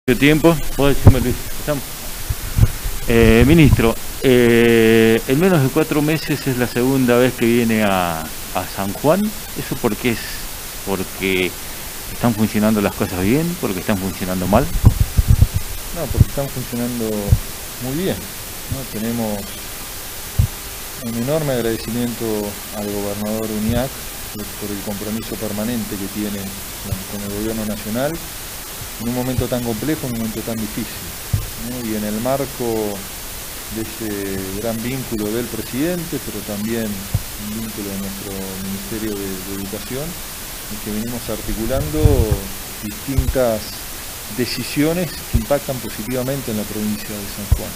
Tiempo, puedo decirme Luis. Ministro, en menos de 4 meses es la segunda vez que viene a San Juan. ¿Eso por qué es? ¿Porque están funcionando las cosas bien? ¿Porque están funcionando mal? No, porque están funcionando muy bien, ¿no? Tenemos un enorme agradecimiento al gobernador Uñac por el compromiso permanente que tiene con el gobierno nacional en un momento tan complejo, en un momento tan difícil, ¿no? Y en el marco de ese gran vínculo del presidente, pero también un vínculo de nuestro Ministerio de Educación, en que venimos articulando distintas decisiones que impactan positivamente en la provincia de San Juan.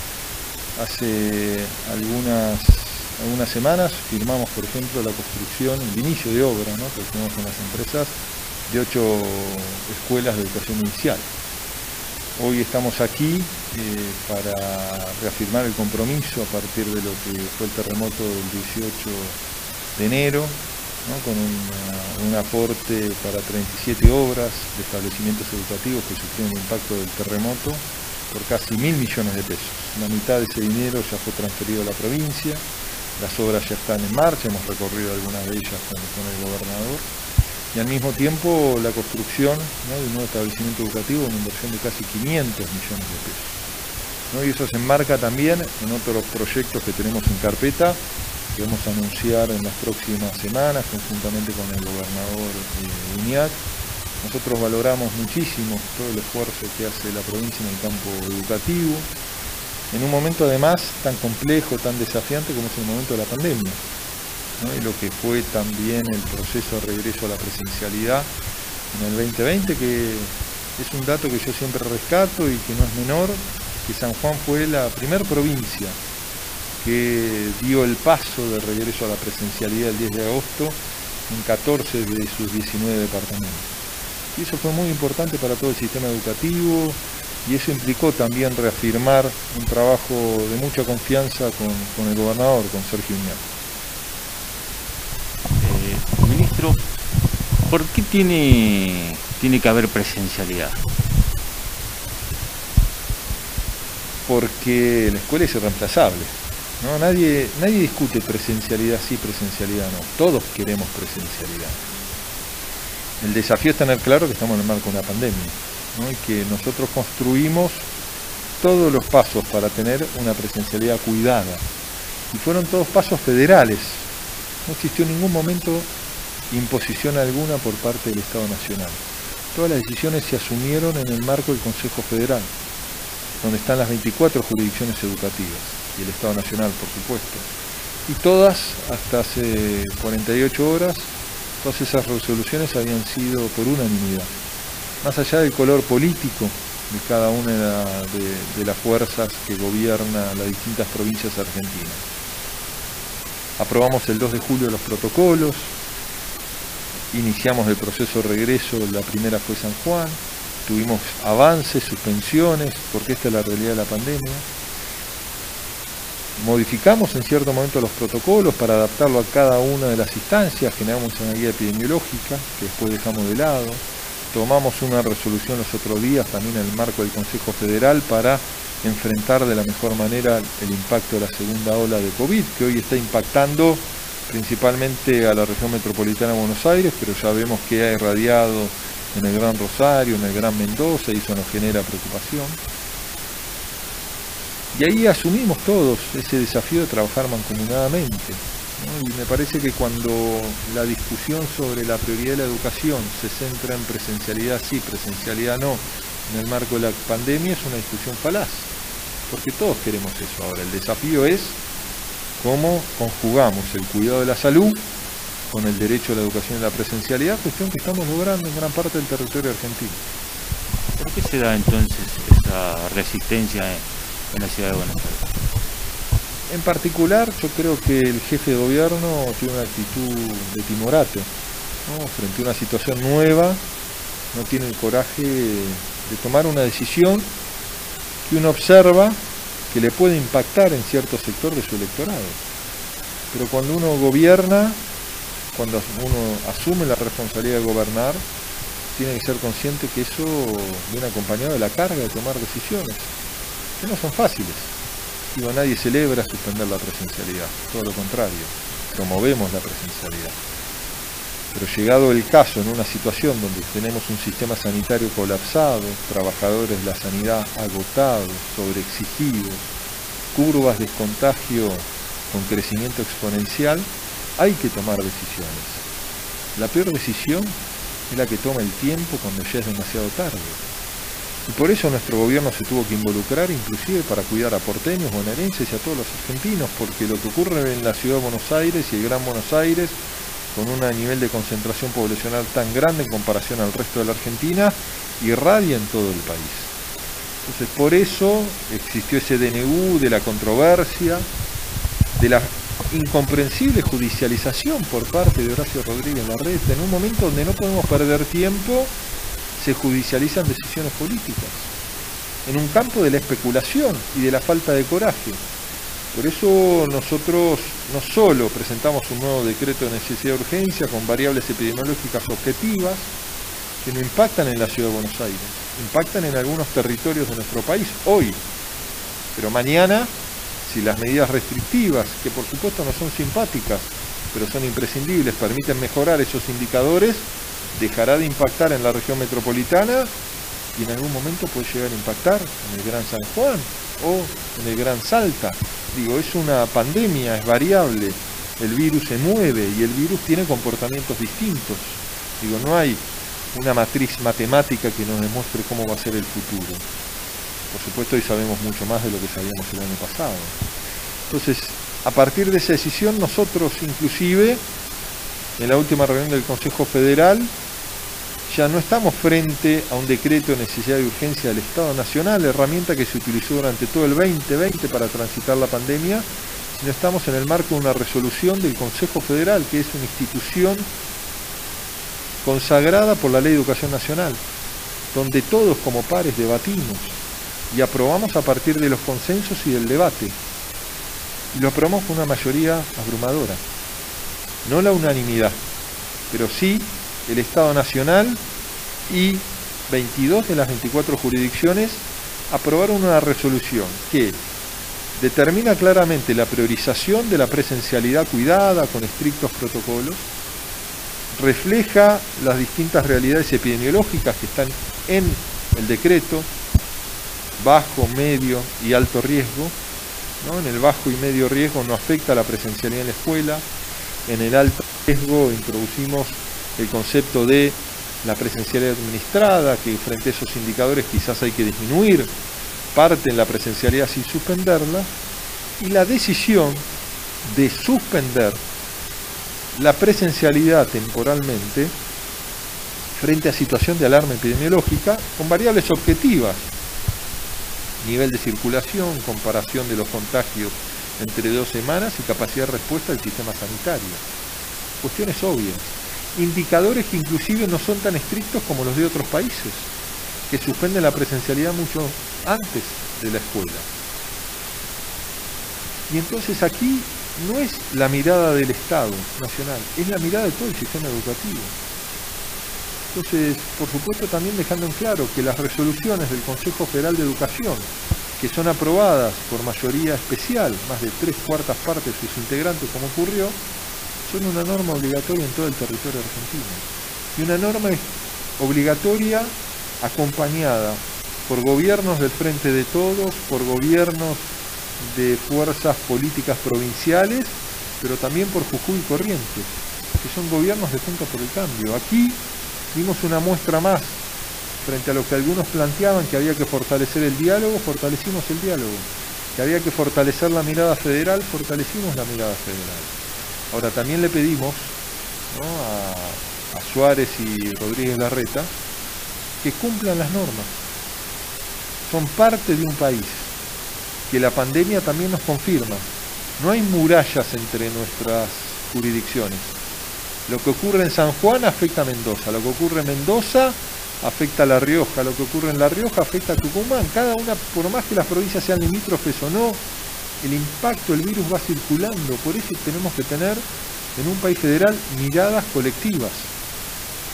Hace algunas semanas firmamos, por ejemplo, la construcción, el inicio de obra, ¿no?, que hacemos con las empresas, de 8 escuelas de educación inicial. Hoy estamos aquí para reafirmar el compromiso a partir de lo que fue el terremoto del 18 de enero, ¿no?, con un aporte para 37 obras de establecimientos educativos que sufrieron el impacto del terremoto por casi 1.000 millones de pesos. La mitad de ese dinero ya fue transferido a la provincia, las obras ya están en marcha, hemos recorrido algunas de ellas con el gobernador. Y al mismo tiempo la construcción, ¿no?, de un nuevo establecimiento educativo, una inversión de casi 500 millones de pesos, ¿no? Y eso se enmarca también en otros proyectos que tenemos en carpeta, que vamos a anunciar en las próximas semanas, conjuntamente con el gobernador Uñac. Nosotros valoramos muchísimo todo el esfuerzo que hace la provincia en el campo educativo, en un momento además tan complejo, tan desafiante como es el momento de la pandemia, ¿no? Y lo que fue también el proceso de regreso a la presencialidad en el 2020, que es un dato que yo siempre rescato y que no es menor, que San Juan fue la primera provincia que dio el paso de regreso a la presencialidad el 10 de agosto en 14 de sus 19 departamentos. Y eso fue muy importante para todo el sistema educativo, y eso implicó también reafirmar un trabajo de mucha confianza con el gobernador, con Sergio Uñac. Ministro, ¿por qué tiene que haber presencialidad? Porque la escuela es irreemplazable, ¿no? Nadie discute presencialidad sí, presencialidad no. Todos queremos presencialidad. El desafío es tener claro que estamos en el marco de una pandemia, ¿no?, y que nosotros construimos todos los pasos para tener una presencialidad cuidada. Y fueron todos pasos federales. No existió en ningún momento imposición alguna por parte del Estado Nacional. Todas las decisiones se asumieron en el marco del Consejo Federal, donde están las 24 jurisdicciones educativas, y el Estado Nacional, por supuesto. Y todas, hasta hace 48 horas, todas esas resoluciones habían sido por unanimidad, más allá del color político de cada una de las fuerzas que gobiernan las distintas provincias argentinas. Aprobamos el 2 de julio los protocolos, iniciamos el proceso de regreso, la primera fue San Juan, tuvimos avances, suspensiones, porque esta es la realidad de la pandemia. Modificamos en cierto momento los protocolos para adaptarlo a cada una de las instancias, generamos una guía epidemiológica que después dejamos de lado, tomamos una resolución los otros días también en el marco del Consejo Federal para enfrentar de la mejor manera el impacto de la segunda ola de COVID, que hoy está impactando principalmente a la región metropolitana de Buenos Aires, pero ya vemos que ha irradiado en el Gran Rosario, en el Gran Mendoza, y eso nos genera preocupación. Y ahí asumimos todos ese desafío de trabajar mancomunadamente, ¿no? Y me parece que cuando la discusión sobre la prioridad de la educación se centra en presencialidad sí, presencialidad no, en el marco de la pandemia, es una discusión falaz, porque todos queremos eso. Ahora, el desafío es cómo conjugamos el cuidado de la salud con el derecho a la educación y la presencialidad, cuestión que estamos logrando en gran parte del territorio argentino. ¿Por qué se da entonces esa resistencia en la ciudad de Buenos Aires? En particular, yo creo que el jefe de gobierno tiene una actitud de timorato, ¿no? Frente a una situación nueva, no tiene el coraje de tomar una decisión que uno observa que le puede impactar en cierto sector de su electorado. Pero cuando uno gobierna, cuando uno asume la responsabilidad de gobernar, tiene que ser consciente que eso viene acompañado de la carga de tomar decisiones, que no son fáciles. Digo, nadie celebra suspender la presencialidad, todo lo contrario, promovemos la presencialidad. Pero llegado el caso, en una situación donde tenemos un sistema sanitario colapsado, trabajadores de la sanidad agotados, sobreexigidos, curvas de contagio con crecimiento exponencial, hay que tomar decisiones. La peor decisión es la que toma el tiempo cuando ya es demasiado tarde. Y por eso nuestro gobierno se tuvo que involucrar, inclusive para cuidar a porteños, bonaerenses y a todos los argentinos, porque lo que ocurre en la ciudad de Buenos Aires y el Gran Buenos Aires, con un nivel de concentración poblacional tan grande en comparación al resto de la Argentina, irradia en todo el país. Entonces, por eso existió ese DNU de la controversia, de la incomprensible judicialización por parte de Horacio Rodríguez Larreta. En un momento donde no podemos perder tiempo, se judicializan decisiones políticas, en un campo de la especulación y de la falta de coraje. Por eso nosotros no solo presentamos un nuevo decreto de necesidad de urgencia con variables epidemiológicas objetivas que no impactan en la ciudad de Buenos Aires, impactan en algunos territorios de nuestro país hoy, pero mañana, si las medidas restrictivas, que por supuesto no son simpáticas, pero son imprescindibles, permiten mejorar esos indicadores, dejará de impactar en la región metropolitana y en algún momento puede llegar a impactar en el Gran San Juan o en el Gran Salta. Digo, es una pandemia, es variable, el virus se mueve y el virus tiene comportamientos distintos. Digo, no hay una matriz matemática que nos demuestre cómo va a ser el futuro. Por supuesto, hoy sabemos mucho más de lo que sabíamos el año pasado. Entonces, a partir de esa decisión, nosotros inclusive, en la última reunión del Consejo Federal, ya no estamos frente a un decreto de necesidad de urgencia del Estado Nacional, herramienta que se utilizó durante todo el 2020 para transitar la pandemia, sino estamos en el marco de una resolución del Consejo Federal, que es una institución consagrada por la Ley de Educación Nacional, donde todos como pares debatimos y aprobamos a partir de los consensos y del debate. Y lo aprobamos con una mayoría abrumadora. No la unanimidad, pero sí el Estado Nacional y 22 de las 24 jurisdicciones aprobaron una resolución que determina claramente la priorización de la presencialidad cuidada con estrictos protocolos, refleja las distintas realidades epidemiológicas que están en el decreto, bajo, medio y alto riesgo, ¿no? En el bajo y medio riesgo no afecta la presencialidad en la escuela, en el alto riesgo introducimos el concepto de la presencialidad administrada, que frente a esos indicadores quizás hay que disminuir parte en la presencialidad sin suspenderla, y la decisión de suspender la presencialidad temporalmente frente a situación de alarma epidemiológica con variables objetivas, nivel de circulación, comparación de los contagios entre 2 semanas y capacidad de respuesta del sistema sanitario. Cuestiones obvias. Indicadores que inclusive no son tan estrictos como los de otros países, que suspenden la presencialidad mucho antes de la escuela. Y entonces aquí no es la mirada del Estado Nacional, es la mirada de todo el sistema educativo. Entonces, por supuesto, también dejando en claro que las resoluciones del Consejo Federal de Educación, que son aprobadas por mayoría especial, más de 3/4 partes de sus integrantes, como ocurrió, son una norma obligatoria en todo el territorio argentino. Y una norma obligatoria acompañada por gobiernos del Frente de Todos, por gobiernos de fuerzas políticas provinciales, pero también por Jujuy y Corrientes, que son gobiernos de Juntos por el Cambio. Aquí dimos una muestra más frente a lo que algunos planteaban, que había que fortalecer el diálogo, fortalecimos el diálogo. Que había que fortalecer la mirada federal, fortalecimos la mirada federal. Ahora también le pedimos, ¿no?, a Suárez y Rodríguez Larreta que cumplan las normas. Son parte de un país, que la pandemia también nos confirma. No hay murallas entre nuestras jurisdicciones. Lo que ocurre en San Juan afecta a Mendoza, lo que ocurre en Mendoza afecta a La Rioja, lo que ocurre en La Rioja afecta a Tucumán. Cada una, por más que las provincias sean limítrofes o no, el impacto del virus va circulando. Por eso tenemos que tener en un país federal miradas colectivas.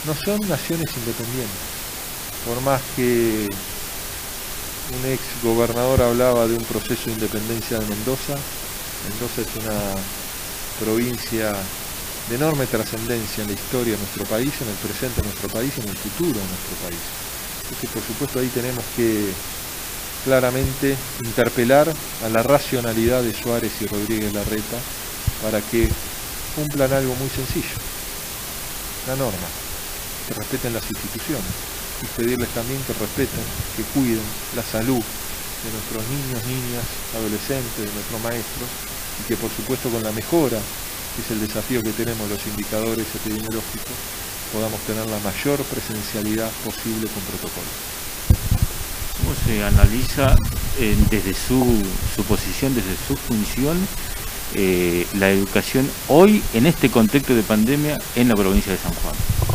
no son naciones independientes. Por más que un ex gobernador hablaba de un proceso de independencia de Mendoza, Mendoza es una provincia de enorme trascendencia en la historia de nuestro país, en el presente de nuestro país y en el futuro de nuestro país. Entonces, por supuesto, ahí tenemos que claramente interpelar a la racionalidad de Suárez y Rodríguez Larreta para que cumplan algo muy sencillo, la norma, que respeten las instituciones, y pedirles también que respeten, que cuiden la salud de nuestros niños, niñas, adolescentes, de nuestros maestros, y que por supuesto con la mejora, que es el desafío que tenemos los indicadores epidemiológicos, podamos tener la mayor presencialidad posible con protocolos. ¿Cómo se analiza desde su posición, desde su función, la educación hoy en este contexto de pandemia en la provincia de San Juan?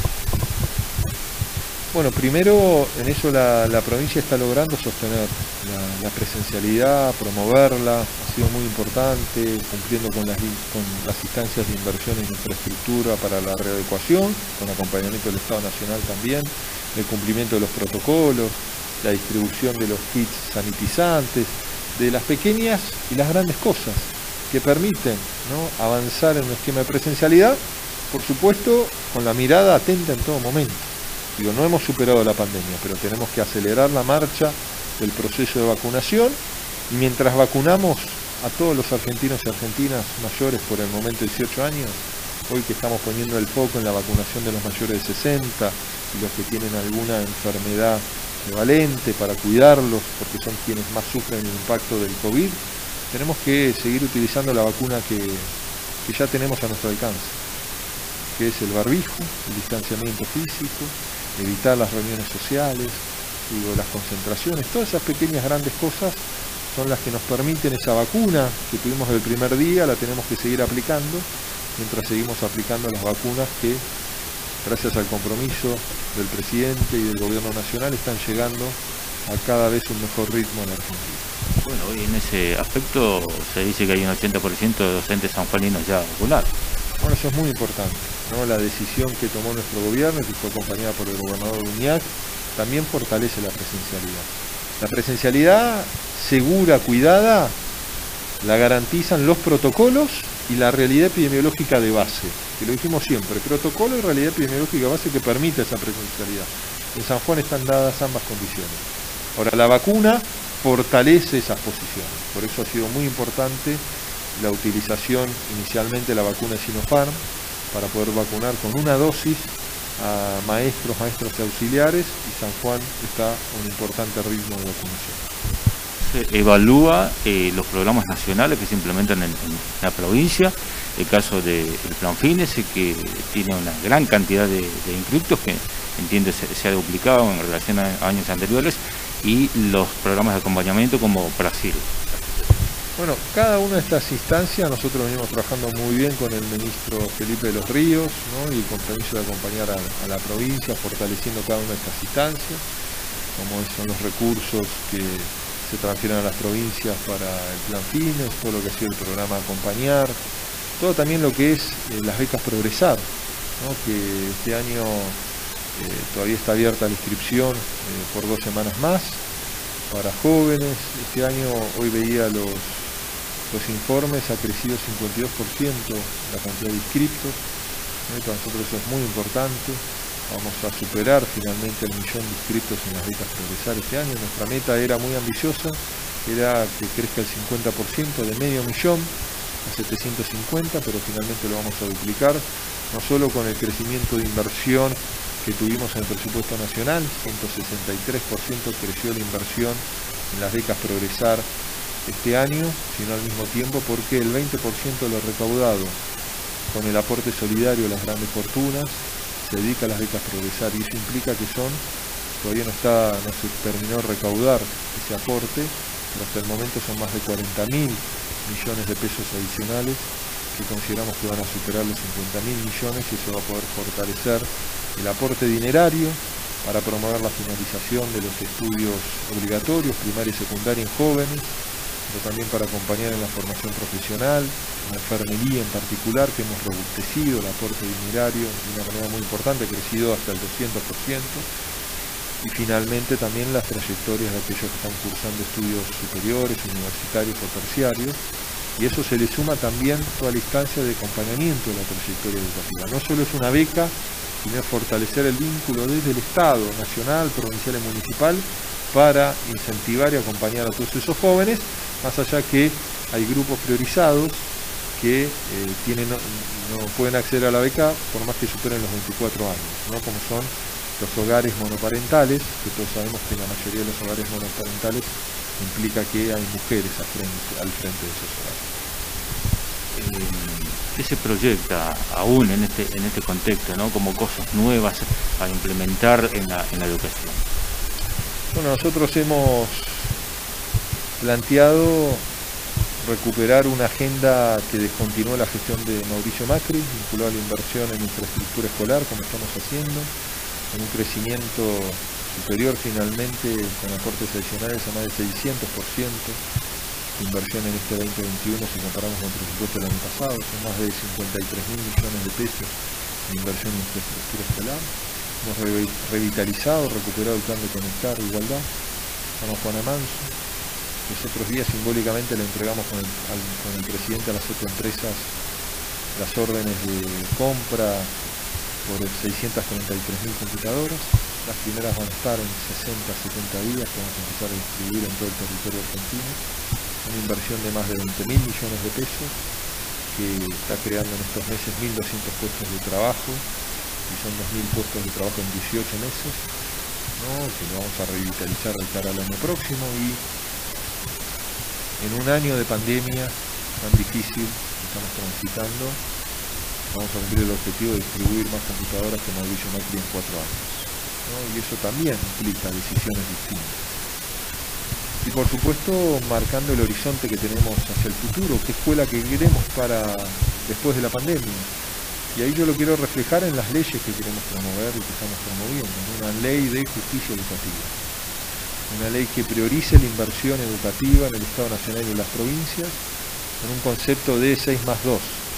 Bueno, primero en eso la provincia está logrando sostener la presencialidad, promoverla, ha sido muy importante, cumpliendo con las instancias de inversión en infraestructura para la readecuación, con acompañamiento del Estado Nacional también, el cumplimiento de los protocolos, la distribución de los kits sanitizantes, de las pequeñas y las grandes cosas que permiten, ¿no?, avanzar en un esquema de presencialidad, por supuesto con la mirada atenta en todo momento. Digo, no hemos superado la pandemia, pero tenemos que acelerar la marcha del proceso de vacunación, y mientras vacunamos a todos los argentinos y argentinas mayores por el momento de 18 años, hoy que estamos poniendo el foco en la vacunación de los mayores de 60 y los que tienen alguna enfermedad prevalente para cuidarlos, porque son quienes más sufren el impacto del COVID, tenemos que seguir utilizando la vacuna que ya tenemos a nuestro alcance, que es el barbijo, el distanciamiento físico, evitar las reuniones sociales, las concentraciones, todas esas pequeñas grandes cosas son las que nos permiten esa vacuna que tuvimos el primer día, la tenemos que seguir aplicando, mientras seguimos aplicando las vacunas que, gracias al compromiso del presidente y del gobierno nacional, están llegando a cada vez un mejor ritmo en la Argentina. Bueno, hoy en ese aspecto se dice que hay un 80% de docentes sanjuaninos ya vacunados. Bueno, eso es muy importante, ¿no? La decisión que tomó nuestro gobierno, que fue acompañada por el gobernador Uñac, también fortalece la presencialidad. La presencialidad segura, cuidada, la garantizan los protocolos y la realidad epidemiológica de base, que lo dijimos siempre, protocolo y realidad epidemiológica de base que permite esa presencialidad. En San Juan están dadas ambas condiciones. Ahora, la vacuna fortalece esas posiciones, por eso ha sido muy importante la utilización inicialmente de la vacuna de Sinopharm para poder vacunar con una dosis a maestros y auxiliares, y San Juan está a un importante ritmo de vacunación. Se evalúa los programas nacionales que se implementan en la provincia, el caso del Plan Fines, que tiene una gran cantidad de inscriptos, que entiendo se ha duplicado en relación a años anteriores, y los programas de acompañamiento como Brasil. Bueno, cada una de estas instancias nosotros venimos trabajando muy bien con el ministro Felipe de los Ríos, ¿no?, y el compromiso de acompañar a la provincia, fortaleciendo cada una de estas instancias, como son los recursos que se transfieren a las provincias para el Plan Fines, todo lo que ha sido el programa Acompañar, todo también lo que es las becas Progresar, ¿no?, que este año todavía está abierta la inscripción por 2 semanas más para jóvenes. Este año, hoy veía los informes, ha crecido 52% la cantidad de inscriptos, ¿no? Para nosotros eso es muy importante. Vamos a superar finalmente el 1.000.000 de inscriptos en las becas Progresar este año. Nuestra meta era muy ambiciosa, era que crezca el 50%, de 500.000 a 750, pero finalmente lo vamos a duplicar, no solo con el crecimiento de inversión que tuvimos en el presupuesto nacional, 163% creció la inversión en las becas Progresar este año, sino al mismo tiempo porque el 20% de lo recaudado con el aporte solidario de las grandes fortunas se dedica a las becas Progresar, y eso implica que todavía no se terminó de recaudar ese aporte, pero hasta el momento son más de 40.000 millones de pesos adicionales que consideramos que van a superar los 50.000 millones, y eso va a poder fortalecer el aporte dinerario para promover la finalización de los estudios obligatorios, primaria y secundaria en jóvenes, pero también para acompañar en la formación profesional, la enfermería en particular, que hemos robustecido el aporte dinerario de una manera muy importante, ha crecido hasta el 200%, y finalmente también las trayectorias de aquellos que están cursando estudios superiores, universitarios o terciarios, y eso se le suma también toda la instancia de acompañamiento de la trayectoria educativa. No solo es una beca, sino es fortalecer el vínculo desde el Estado, nacional, provincial y municipal, para incentivar y acompañar a todos esos jóvenes, más allá que hay grupos priorizados que no pueden acceder a la beca por más que superen los 24 años, ¿no? Como son los hogares monoparentales, que todos sabemos que la mayoría de los hogares monoparentales implica que hay mujeres al frente de esos hogares. ¿Qué se proyecta aún en este contexto, ¿no? Como cosas nuevas a implementar en la educación? Bueno, nosotros hemos planteado recuperar una agenda que descontinuó la gestión de Mauricio Macri, vinculada a la inversión en infraestructura escolar, como estamos haciendo, con un crecimiento superior finalmente con aportes adicionales a más de 600% de inversión en este 2021 si comparamos con el presupuesto del año pasado. Son más de 53.000 millones de pesos de inversión en infraestructura escolar. Hemos revitalizado, recuperado el plan de Conectar Igualdad, San Juan Amanso. Los otros días simbólicamente le entregamos con el presidente a las 8 empresas las órdenes de compra por 633.000 computadoras. Las primeras van a estar en 60-70 días, que vamos a empezar a distribuir en todo el territorio argentino. Una inversión de más de 20.000 millones de pesos, que está creando en estos meses 1.200 puestos de trabajo, y son 2.000 puestos de trabajo en 18 meses, ¿no? Que lo vamos a revitalizar al cara al año próximo, y en un año de pandemia tan difícil que estamos transitando, vamos a cumplir el objetivo de distribuir más computadoras que Mauricio Macri en 4 años, ¿no? Y eso también implica decisiones distintas. Y por supuesto, marcando el horizonte que tenemos hacia el futuro, qué escuela que queremos para después de la pandemia. Y ahí yo lo quiero reflejar en las leyes que queremos promover y que estamos promoviendo, ¿no? Una ley de justicia educativa. Una ley que priorice la inversión educativa en el Estado Nacional y en las provincias, con un concepto de 6+2.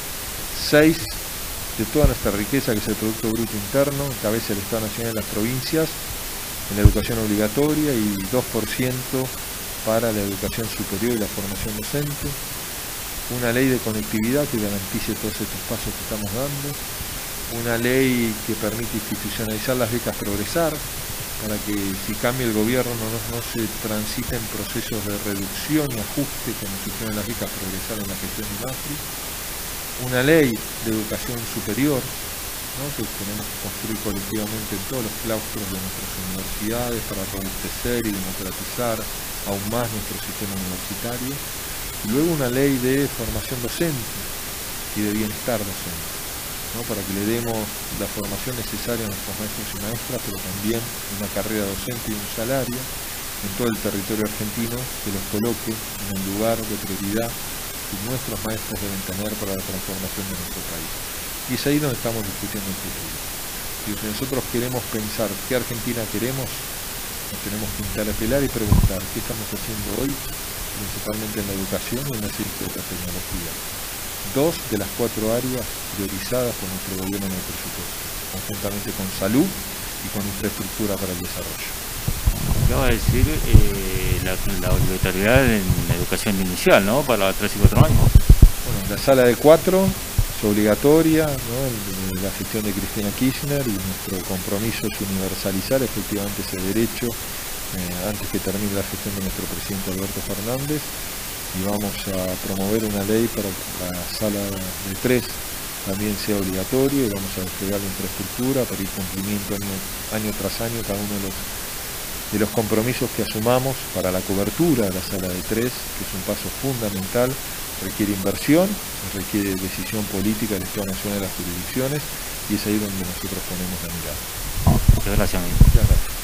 6 de toda nuestra riqueza, que es el Producto Bruto Interno, encabeza el Estado Nacional y las provincias, en la educación obligatoria, y 2% para la educación superior y la formación docente. Una ley de conectividad que garantice todos estos pasos que estamos dando. Una ley que permite institucionalizar las becas Progresar, para que si cambia el gobierno no se transiten procesos de reducción y ajuste como sucede en las becas Progresar en la gestión de Macri. Una ley de educación superior, ¿no? Que tenemos que construir colectivamente en todos los claustros de nuestras universidades para robustecer y democratizar aún más nuestro sistema universitario. Y luego una ley de formación docente y de bienestar docente, ¿no? Para que le demos la formación necesaria a nuestros maestros y maestras, pero también una carrera docente y un salario en todo el territorio argentino que los coloque en el lugar de prioridad que nuestros maestros deben tener para la transformación de nuestro país. Y es ahí donde estamos discutiendo el futuro. Y si nosotros queremos pensar qué Argentina queremos, nos tenemos que interpelar y preguntar qué estamos haciendo hoy, principalmente en la educación y en la ciencia de la tecnología. 2 de las 4 áreas priorizadas por nuestro gobierno en el presupuesto, conjuntamente con salud y con infraestructura para el desarrollo. Acaba de decir la obligatoriedad en la educación inicial, ¿no? Para 3 y 4 años. Bueno, la sala de 4 es obligatoria, ¿no? La gestión de Cristina Kirchner, y nuestro compromiso es universalizar efectivamente ese derecho antes que termine la gestión de nuestro presidente Alberto Fernández, y vamos a promover una ley para que la sala de 3 también sea obligatoria, y vamos a desplegar la infraestructura para ir cumplimiento año tras año cada uno de los compromisos que asumamos para la cobertura de la sala de 3, que es un paso fundamental. Requiere inversión, requiere decisión política del Estado Nacional y de las jurisdicciones, y es ahí donde nosotros ponemos la mirada. Muchas gracias, amigo. Muchas gracias.